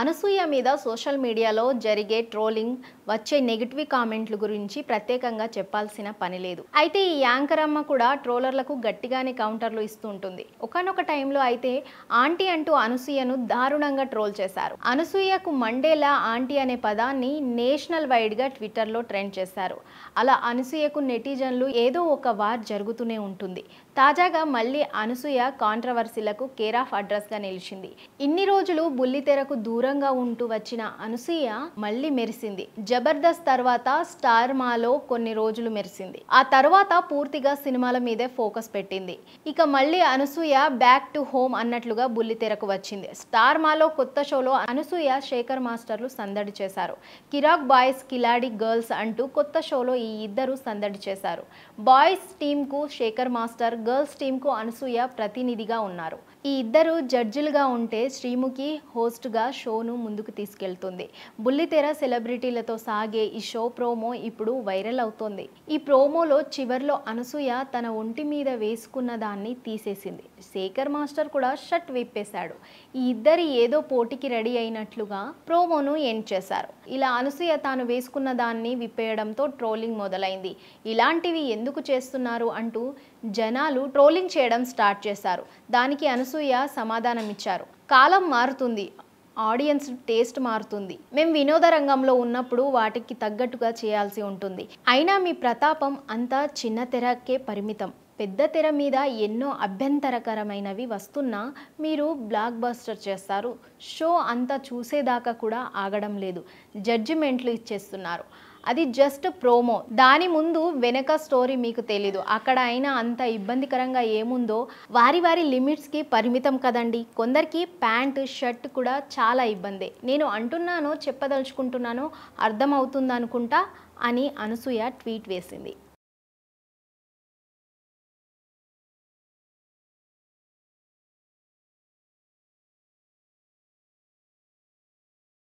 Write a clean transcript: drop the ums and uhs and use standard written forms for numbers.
అనసూయ మీద సోషల్ మీడియాలో జరిగే ట్రోలింగ్, వచ్చే నెగిటివ్ కామెంట్ల గురించి ప్రత్యేకంగా చెప్పాల్సిన పని లేదు. అయితే ఈ యాంకర్ అమ్మ కూడా ట్రోలర్లకు గట్టిగానే కౌంటర్లు ఇస్తూ ఉంటుంది. ఒకానొక టైంలో అయితే ఆంటీ అంటూ అనసూయను దారుణంగా ట్రోల్ చేశారు. అనసూయకు మండేలా ఆంటీ అనే పదాన్ని నేషనల్ వైడ్గా ట్విట్టర్లో ట్రెండ్ చేశారు. అలా అనసూయకు నెటిజన్లు ఏదో ఒక వార్ జరుగుతూనే ఉంటుంది. తాజాగా మళ్ళీ అనసూయ కాంట్రవర్సీలకు కేర్ ఆఫ్ అడ్రస్గా నిలిచింది. ఇన్ని రోజులు బుల్లితెరకు దూరంగా ఉంటూ వచ్చిన అనసూయ మళ్ళీ మెరిసింది. జబర్దస్త్ తర్వాత స్టార్ మాలో కొన్ని రోజులు మెరిసింది. ఆ తర్వాత పూర్తిగా సినిమాల మీదే ఫోకస్ పెట్టింది. ఇక మళ్ళీ అనసూయ బ్యాక్ టు హోమ్ అన్నట్లుగా బుల్లితెరకు వచ్చింది. స్టార్ మాలో కొత్త షోలో అనసూయ శేఖర్ మాస్టర్లు సందడి చేశారు. కిరాక్ బాయ్స్ కిలాడి గర్ల్స్ అంటూ కొత్త షోలో ఈ ఇద్దరు సందడి చేశారు. బాయ్స్ టీంకు శేఖర్ మాస్టర్, గర్ల్స్ టీంకు అనసూయ ప్రతినిధిగా ఉన్నారు. ఈ ఇద్దరు జడ్జిలుగా ఉంటే శ్రీముఖి హోస్ట్గా షోను ముందుకు తీసుకెళ్తుంది. బుల్లితెర సెలబ్రిటీలతో సాగే ఈ షో ప్రోమో ఇప్పుడు వైరల్ అవుతోంది. ఈ ప్రోమోలో చివర్లో అనసూయ తన ఒంటి మీద వేసుకున్న దాన్ని తీసేసింది. శేఖర్ మాస్టర్ కూడా షర్ట్ విప్పేశాడు. ఈ ఇద్దరి ఏదో పోటీకి రెడీ అయినట్లుగా ప్రోమోను ఎండ్ చేశారు. ఇలా అనసూయ తాను వేసుకున్న దాన్ని విప్పేయడంతో ట్రోలింగ్ మొదలైంది. ఇలాంటివి ఎందుకు చేస్తున్నారు అంటూ జనాలు ట్రోలింగ్ చేయడం స్టార్ట్ చేశారు. దానికి అనసూయ సమాధానం ఇచ్చారు. కాలం మారుతుంది, ఆడియన్స్ టేస్ట్ మారుతుంది. మేము వినోద రంగంలో ఉన్నప్పుడు వాటికి తగ్గట్టుగా చేయాల్సి ఉంటుంది. అయినా మీ ప్రతాపం అంతా చిన్న తెరకే పరిమితం. పెద్ద తెర మీద ఎన్నో అభ్యంతరకరమైనవి వస్తున్నా మీరు బ్లాక్ బస్టర్ చేస్తారు. షో అంతా చూసేదాకా కూడా ఆగడం లేదు. జడ్జిమెంట్లు ఇచ్చేస్తున్నారు. అది జస్ట్ ప్రోమో. దాని ముందు వెనక స్టోరీ మీకు తెలీదు. అక్కడ అయినా అంత ఇబ్బందికరంగా ఏముందో వారి వారి లిమిట్స్కి పరిమితం కదండి. కొందరికి ప్యాంట్, షర్ట్ కూడా చాలా ఇబ్బందే. నేను అంటున్నానో చెప్పదలుచుకుంటున్నానో అర్థమవుతుందనుకుంటా అని అనసూయ ట్వీట్ వేసింది.